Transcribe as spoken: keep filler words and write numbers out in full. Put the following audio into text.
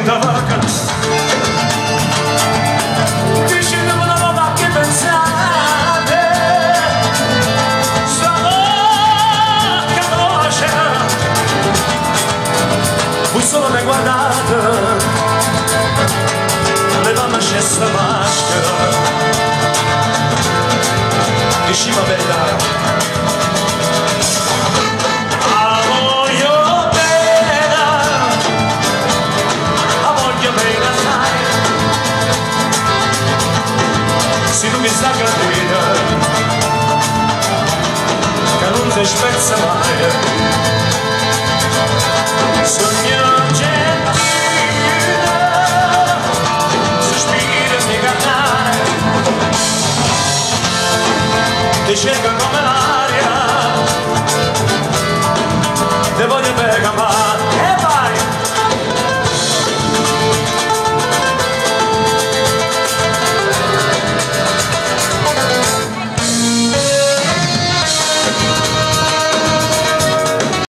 da vaca, vicino a una roba che pensate, sono capace, voi solo mi guardate, le donne c'è sta maschera, dici va bella. Se tu mi sta capendo che non si spezza mai, sogno gentile, sospiro di cantare, ti cerco